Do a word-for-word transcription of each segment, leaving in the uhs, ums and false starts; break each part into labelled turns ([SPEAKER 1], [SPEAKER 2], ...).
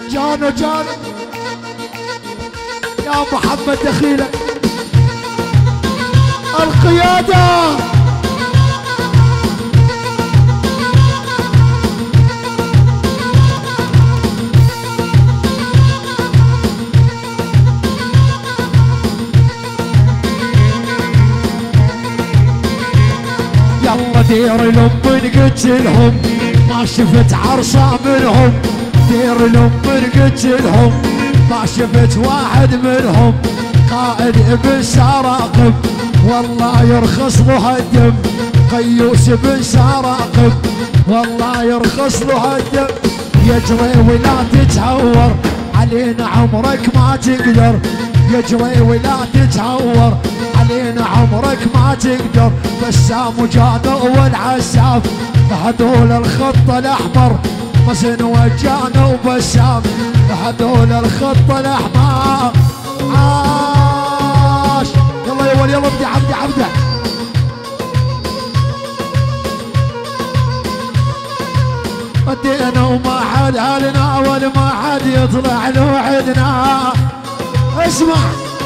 [SPEAKER 1] جانو جانو يا محمد دخيلك القيادة. يلا دير الام قلت لهم ما شفت عرصة منهم، دير الام قلت لهم ما شفت واحد منهم، قائد ابن سراقب والله يرخص له الدم، قيوس بن سراقب والله يرخص له الدم، يجري ولا تتهور علينا عمرك ما تقدر، يجري ولا تتهور علينا عمرك ما تقدر، بسام وجانو والعساف هذول الخط الاحمر، مزن وجانو وبسام هذول الخط الاحمر. عاش يلا يا ولي يلا ابدع ابدع ابدع. ودينا وما حد هالنا ولا ما حد يطلع له عدنا. اسمع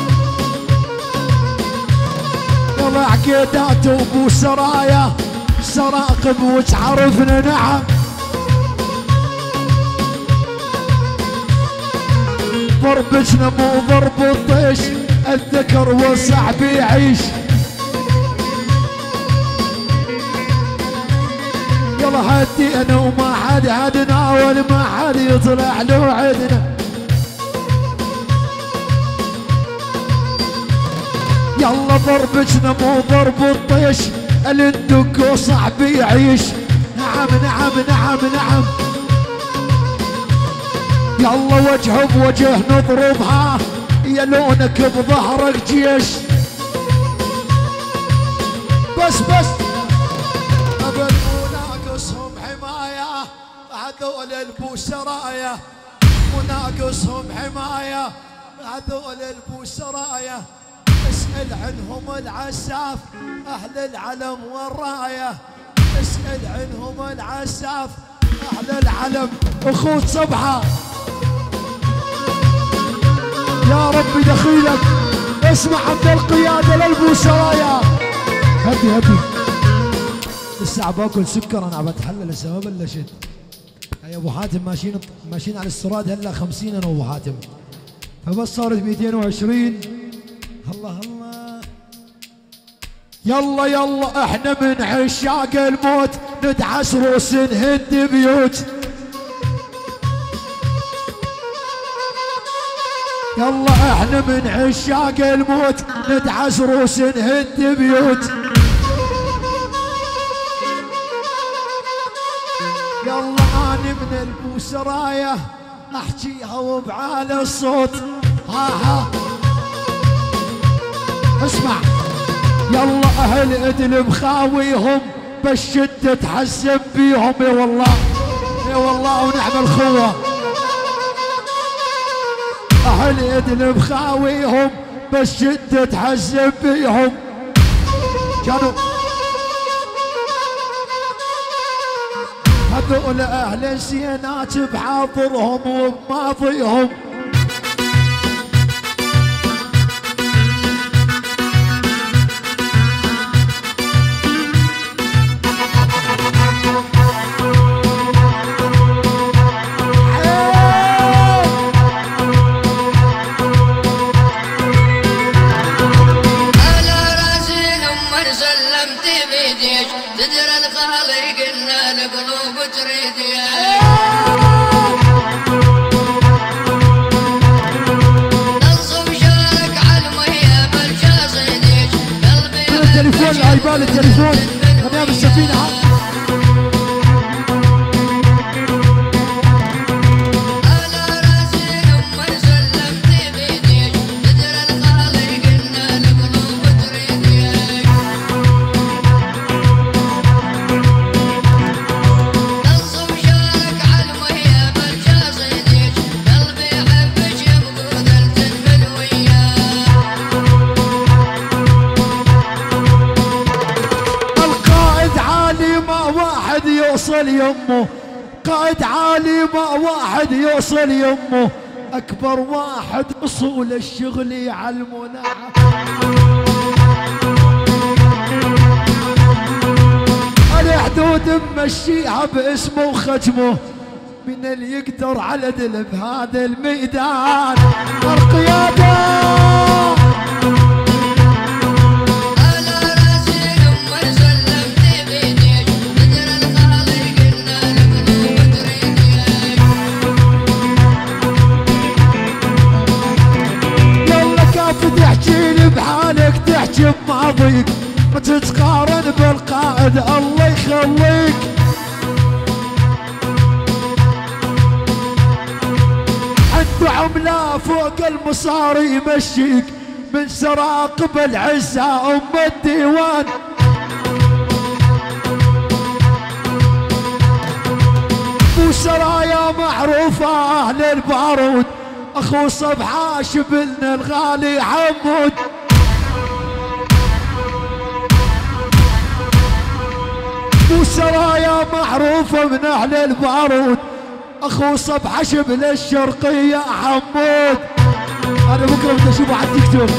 [SPEAKER 1] يلا عقيدات وابو سرايا سراقب وتعرفنا نعم، ضربتنا مو ضرب الطيش الذكر والصعب يعيش. يلا هدينا وما حد هدنا ولا ما حد يطلع له عدنا. يلا ضربتنا مو ضرب الطيش الندق وصعب يعيش. نعم نعم نعم نعم يلا وجه بوجه نضربها يا لونك بظهرك جيش. بس بس قبل مناقصهم حماية هذول البو سرايا، مناقصهم حماية هذول البو سرايا، اسأل عنهم العساف أهل العلم والراية، اسأل عنهم العساف أهل العلم. أخوت صبحة يا ربي دخيلك، اسمع عبد القيادة للبو سرايا. هدي هدي لسه باكل سكر انا بتحلل هسه ما بلشت. يا ابو حاتم ماشيين ماشيين على السراد هلا خمسين انا وابو حاتم، فبس صارت مئتين وعشرين. الله الله يلا يلا احنا من عشاق الموت ندعس روس نهد بيوت. يلا احنا من عشاق الموت ندعس روس نهد بيوت. يلا اني من البو سرايا احكيها وبعالي الصوت. ها ها اسمع يلا اهل ادلب خاويهم بالشدة تحسب بيهم. يا والله يا والله ونعم الخوة اهل ادلب خاويهم بالشدة تحسب بيهم. كانوا هذول اهل الزينات بحاضرهم وبماضيهم. التليفون الايباد التليفون قدام السفينة. يوصل يمه بعد عالي ما واحد يوصل يمه، اكبر واحد اصول الشغل يعلمنا. الحدود ممشيها باسمه وختمه، من اللي يقدر على دل بهذا الميدان القيادة. تحكيلي بحالك تحكي بماضيك، ما تتقارن بالقائد الله يخليك. عنده عملة فوق المصاري يمشيك، من سراقب العزة ام الديوان. مو سرايا معروفة اهل البارود، اخو صبحة شبلنا الغالي حمود. مو سرايا معروفة من اهل البارود، اخو صبحة شبل الشرقية حمود. انا بكره بدي اشوفه على التيك توك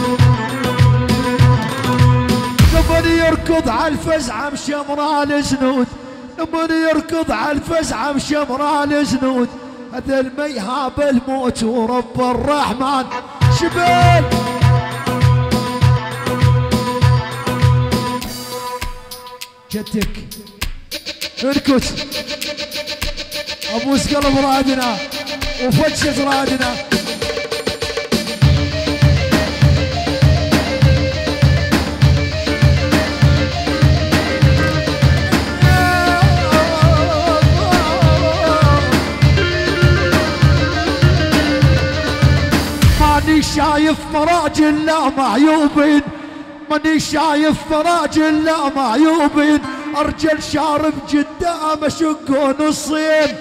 [SPEAKER 1] لما يركض على الفزعة مشمران زنود، لما يركض على الفزعة مشمران زنود. هذا الميهاب الموت ورب الرحمن شبل. جدك اركض ابوس قلب رادنا وفتشة رادنا. ماني شايف مراجل لا معيوبين، ماني شايف مراجل لا معيوبين. ارجل شارب قدام اشقه نصين.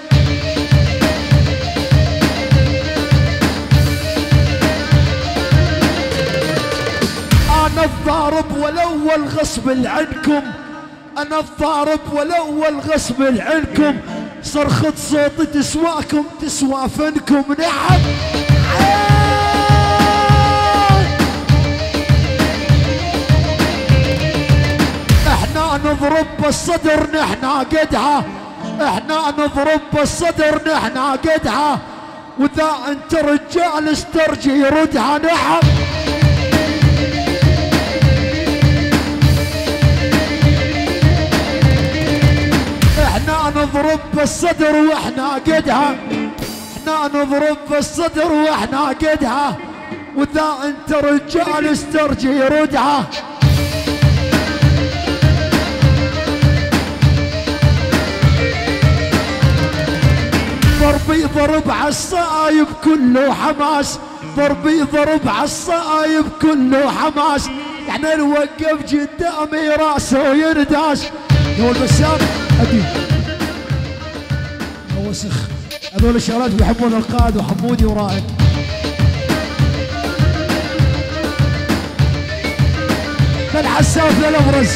[SPEAKER 1] انا الضارب والاول غصب عنكم، انا الضارب والاول غصب عنكم. صرخة صوتي تسواكم تسوى فنكم. نعم احنا نضرب بالصدر نحنا قدها، احنا نضرب بالصدر نحنا قدها. واذا انت رجال استرجي ردها. نعم احنا نضرب بالصدر واحنا قدها، احنا نضرب بالصدر واحنا قدها. واذا انت رجال استرجي ردها. ضربي ضرب عالصايب كله حماس، ضربي ضرب عالصايب كله حماس. احنا نوقف قدامي راسه ينداس. هو البسام ادي وسخ، هذول الشباب بيحبون القائد وحمودي ورائد. للعساف للابرز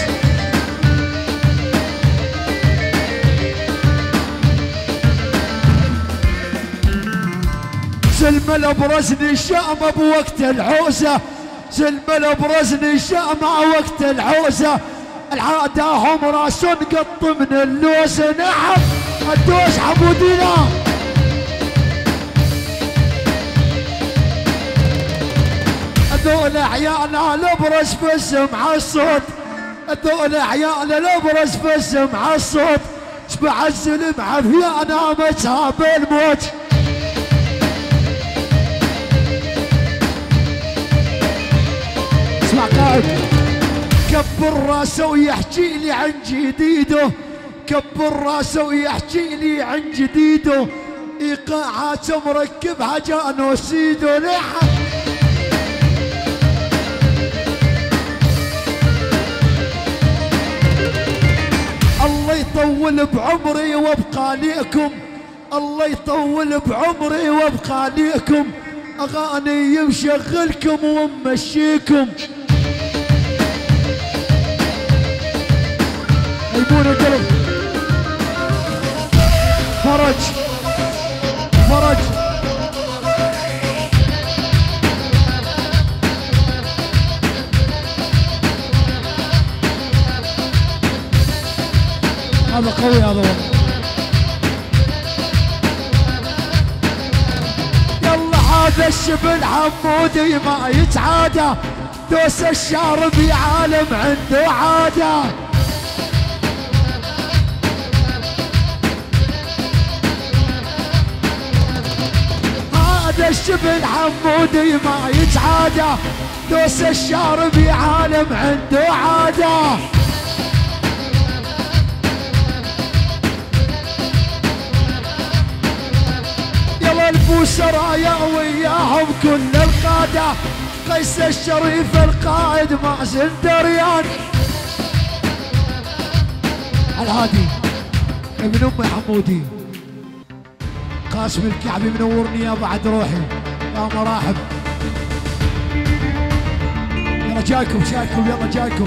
[SPEAKER 1] سلم الابرز نشام بوقت العوزه، سلم الابرز نشام وقت العوزه. العاده هم راس قط من اللوزه. نعم الدوش حمودينا. هذول عيال الابرز فزم على الصوت، هذول عيال الابرز فزم على الصوت. شبع الزلم عفيانا متها بالموت. اسمع قائد كبر راسه ويحكي لي عن جديده، كبر راسه ويحكي لي عن جديده. ايقاعات مركبها جانو سيدو. نعم الله يطول بعمري وابقى ليكم، الله يطول بعمري وابقى ليكم. اغاني مشغلكم ومشيكم. يبون القلب فرج قوي هذا والله. يلا هذا الشبل حمودي ما يتعادى، دوس الشاربي عالم عنده عاده. هذا الشبل حمودي ما يتعادى، دوس الشاربي عالم عنده عاده. يلا البوسرايا وياهم كل القاده، قيس الشريف القائد مازن دريان. الهادي ابن امي حمودي، قاسم الكعبي منورني يا بعد روحي يا مراحب. يلا جايكم جايكم يلا جايكم.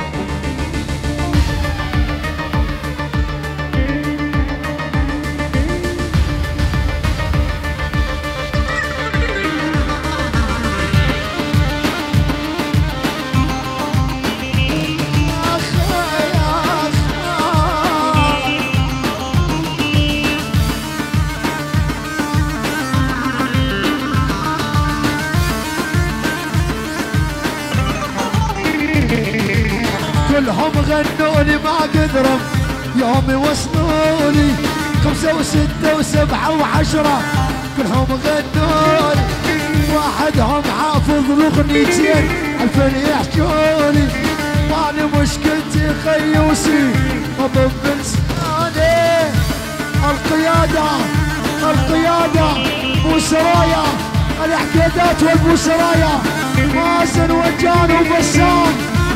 [SPEAKER 1] كلهم غنولي ما قدروا يوم يوصلولي، خمسة وستة وسبعة وعشرة كلهم غنولي. واحدهم حافظ الاغنيتين الفن يحجولي، مالي مشكلتي خيوسي وضب لساني. القيادة القيادة بوسرايا، الحكيدات والبوسرايا، مازن وجان وبسام.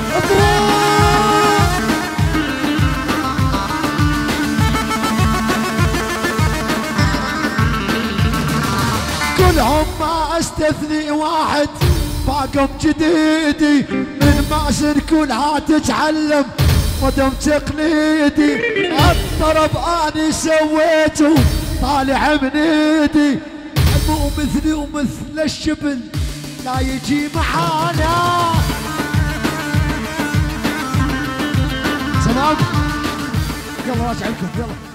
[SPEAKER 1] كلهم ما استثني واحد باقم جديدي، من مازن كلها تتعلم قدم تقليدي. الطرب اني سويته طالع من ايدي، مو مثلي ومثل الشبل لا يجي معانا. تمام يلا راجع لكم يلا.